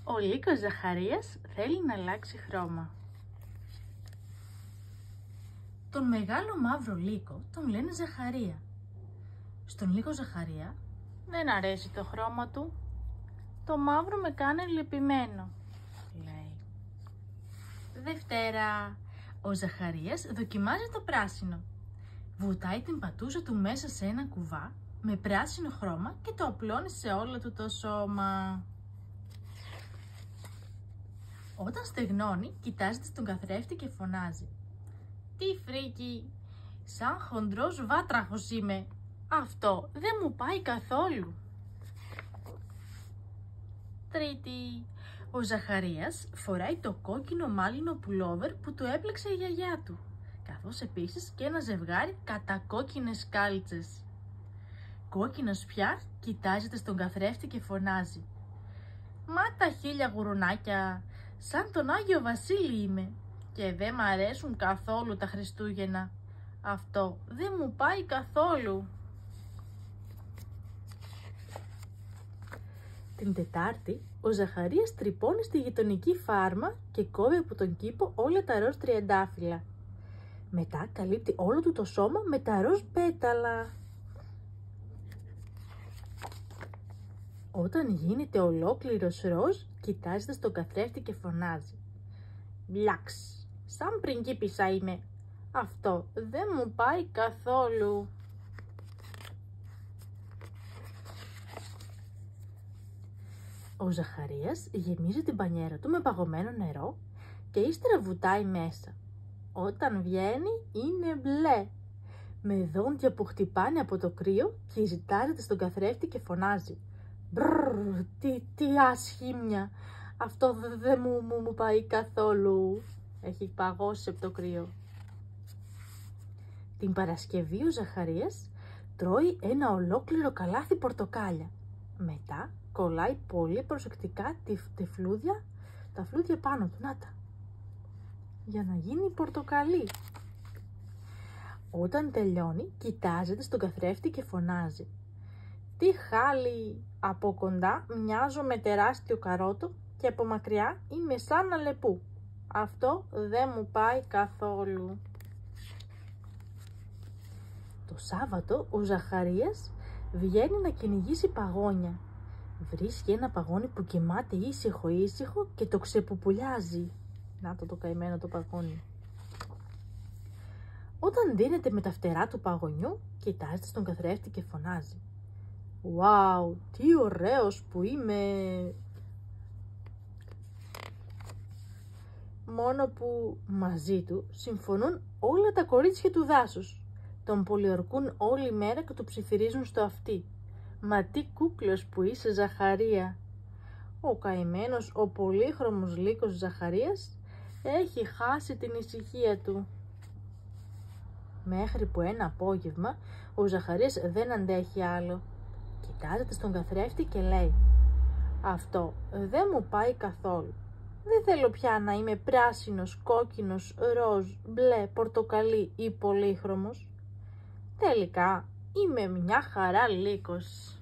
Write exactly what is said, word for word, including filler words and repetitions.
Ο λύκος Ζαχαρίας θέλει να αλλάξει χρώμα. Τον μεγάλο μαύρο λύκο τον λένε Ζαχαρία. Στον λύκο Ζαχαρία δεν αρέσει το χρώμα του. Το μαύρο με κάνει λυπημένο, λέει. Δευτέρα, ο Ζαχαρίας δοκιμάζει το πράσινο. Βουτάει την πατούσα του μέσα σε ένα κουβά με πράσινο χρώμα και το απλώνει σε όλο του το σώμα. Όταν στεγνώνει, κοιτάζεται στον καθρέφτη και φωνάζει: «Τι φρίκι, σαν χοντρός βάτραχος είμαι, αυτό δεν μου πάει καθόλου». Τρίτη, ο Ζαχαρίας φοράει το κόκκινο μάλινο πουλόβερ που του έπλεξε η γιαγιά του, καθώς επίσης και ένα ζευγάρι κατακόκκινες κάλτσες. Κόκκινος πια κοιτάζεται στον καθρέφτη και φωνάζει: «Μα τα χίλια γουρουνάκια, σαν τον Άγιο Βασίλη είμαι και δεν μ' αρέσουν καθόλου τα Χριστούγεννα. Αυτό δεν μου πάει καθόλου». Την Τετάρτη, ο Ζαχαρίας τρυπώνει στη γειτονική φάρμα και κόβει από τον κήπο όλα τα ροζ τριαντάφυλλα. Μετά καλύπτει όλο του το σώμα με τα ροζ πέταλα. Όταν γίνεται ολόκληρος ροζ, κοιτάζεται στον καθρέφτη και φωνάζει: «Μπλαξ, σαν πριγκίπισσα είμαι. Αυτό δεν μου πάει καθόλου». Ο Ζαχαρίας γεμίζει την πανιέρα του με παγωμένο νερό και ύστερα βουτάει μέσα. Όταν βγαίνει είναι μπλε, με δόντια που χτυπάνε από το κρύο και ζητάζεται στον καθρέφτη και φωνάζει: «Μπρρρ, τι, τι άσχημια, αυτό δεν δε μου, μου, μου πάει καθόλου». Έχει παγώσει από το κρύο. Την Παρασκευή ο Ζαχαρίας τρώει ένα ολόκληρο καλάθι πορτοκάλια. Μετά κολλάει πολύ προσεκτικά τη, τη φλούδια, τα φλούδια πάνω του, να τα, για να γίνει πορτοκαλί. Όταν τελειώνει, κοιτάζεται στον καθρέφτη και φωνάζει: «Τι χάλι, από κοντά μοιάζω με τεράστιο καρότο και από μακριά είμαι σαν αλεπού. Αυτό δεν μου πάει καθόλου». Το Σάββατο ο Ζαχαρίας βγαίνει να κυνηγήσει παγόνια. Βρίσκει ένα παγόνι που κοιμάται ήσυχο ήσυχο και το ξεπουπουλιάζει. Να το το καημένο το παγόνι. Όταν δίνεται με τα φτερά του παγονιού, κοιτάζεται στον καθρέφτη και φωνάζει: «Ουάου, τι ωραίος που είμαι». Μόνο που μαζί του συμφωνούν όλα τα κορίτσια του δάσους. Τον πολιορκούν όλη μέρα και του ψιθυρίζουν στο αυτί: «Μα τι κούκλος που είσαι, Ζαχαρία». Ο καημένος, ο πολύχρωμος λύκος Ζαχαρίας έχει χάσει την ησυχία του. Μέχρι που ένα απόγευμα ο Ζαχαρίας δεν αντέχει άλλο. Κοιτάζεται στον καθρέφτη και λέει: «Αυτό δεν μου πάει καθόλου. Δεν θέλω πια να είμαι πράσινος, κόκκινος, ροζ, μπλε, πορτοκαλί ή πολύχρωμος. Τελικά είμαι μια χαρά λύκος».